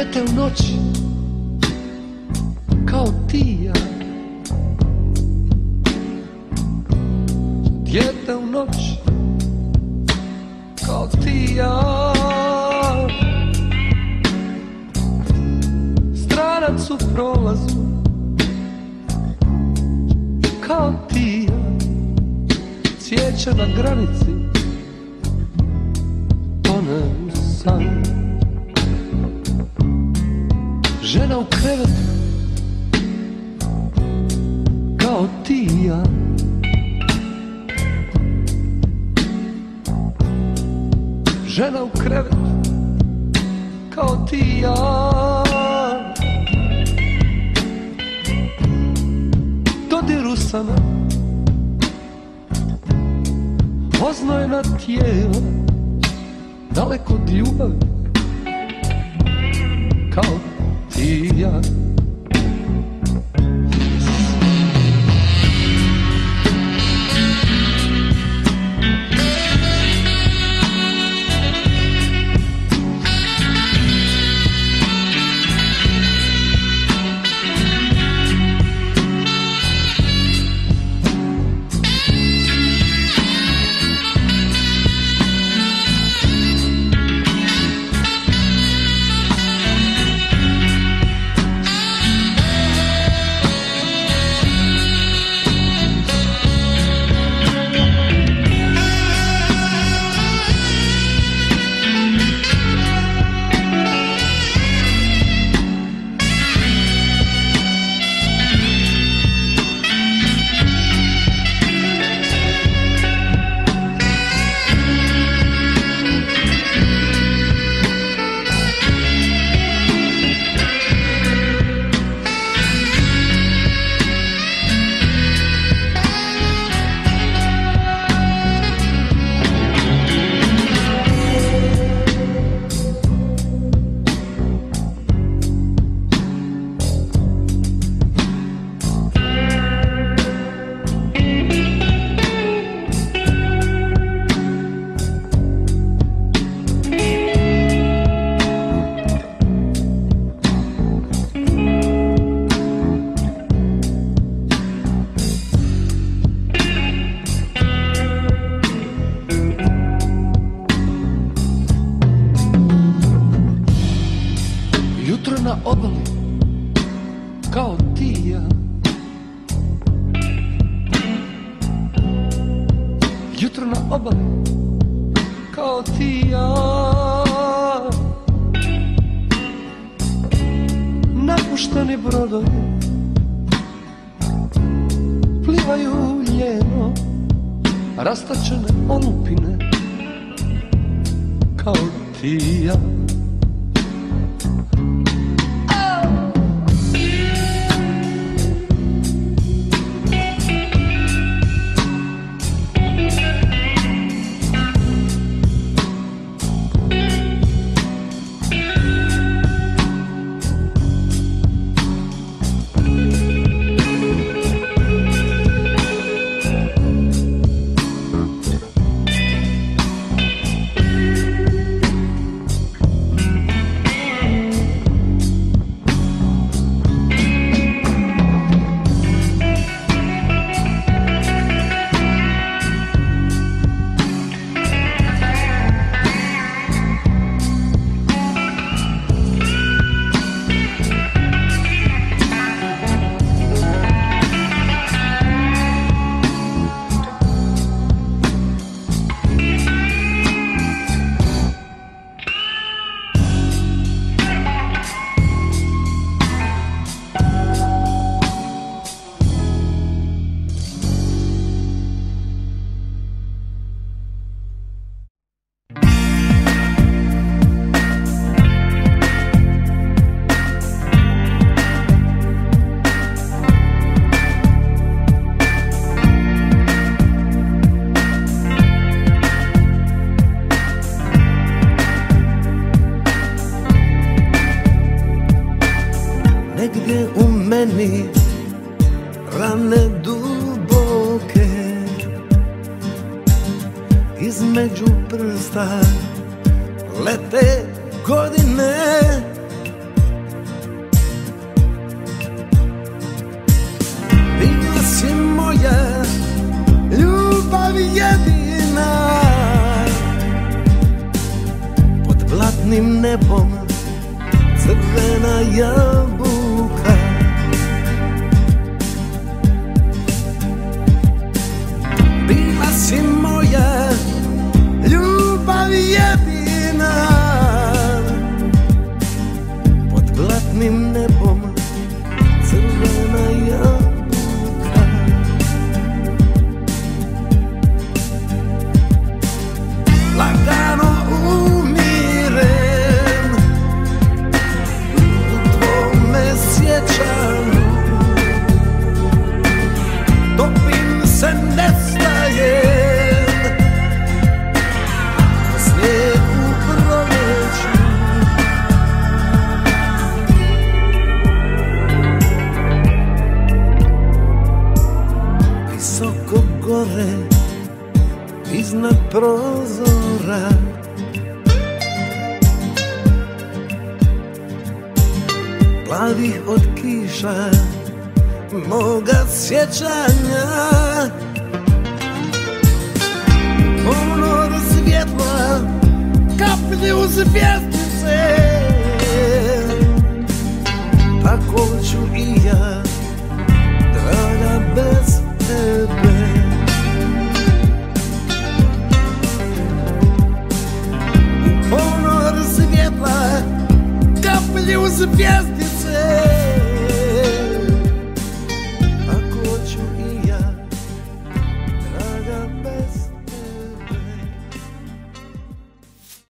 Dijete u noći kao ti i ja, dijete u noći kao ti i ja, stranac u prolazu kao ti i ja, cvijeće na granici tone u san. Žena u krevetu kao ti i ja, žena u krevetu kao ti i ja, dodir usana, oznojna tijela, daleko od ljubavi kao ti i ja. Na obali kao ti i ja, jutro na obali kao ti i ja, napušteni brodovi plivaju ljeno, rastačene olupine kao ti i ja. Negdje u meni rane duboke, između prsta lete godine, nebom crvena jabuka. Bila si moja ljubav jedina, pod blatnim nebom crvena jabuka. Lagano umirem u tvome sjećanju, topim se, nestajem ko snijeg u proleću. Visoko gore iznad prozora, plavih od kiša moga sjećanja, ponor svjetla kaplju zvjezdice